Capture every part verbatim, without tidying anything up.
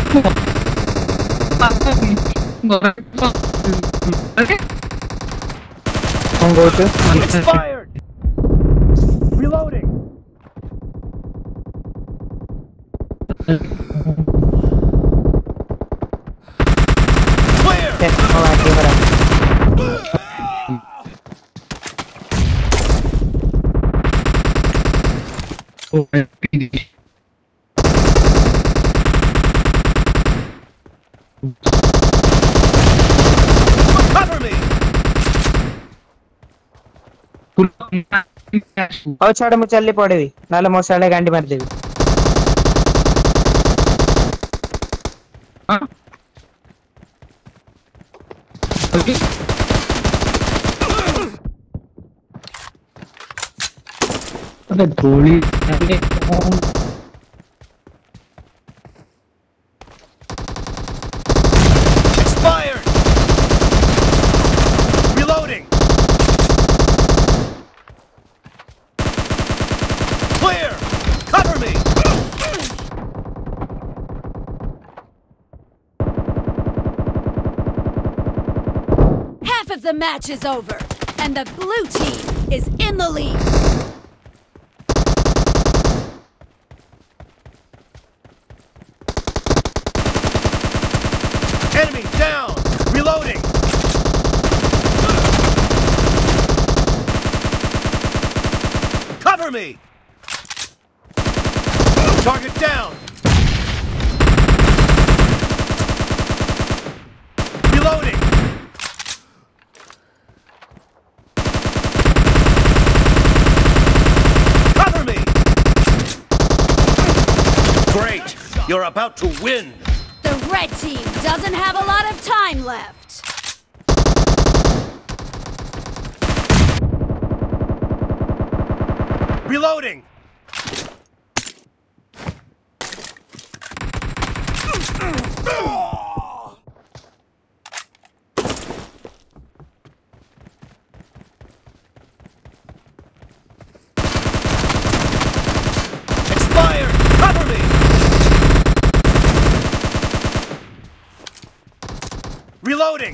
One go to. Expired. Reloading. Clear. Okay, alright, give it up. Oh, Cover me. ଆଉ ଛାଡ ମୁଁ ଚାଲି ପଡିବି ନହେଲେ ମୋ ସାଡେ ଗାଣ୍ଡି ମାରିଦେବି। अबे गोली Expired. Reloading. Clear. Cover me. Half of the match is over, and the blue team is in the lead. Enemy down. Reloading. Cover me. Target down. Reloading. Cover me. Great. You're about to win. The red team doesn't have a lot of time left. Reloading. Expired. Cover me. Reloading.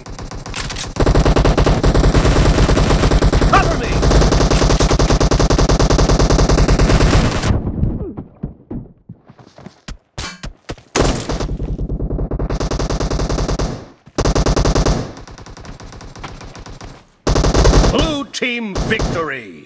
Cover me. Blue team victory.